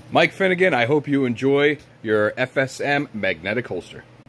Mike Finnegan, I hope you enjoy your FSM magnetic holster.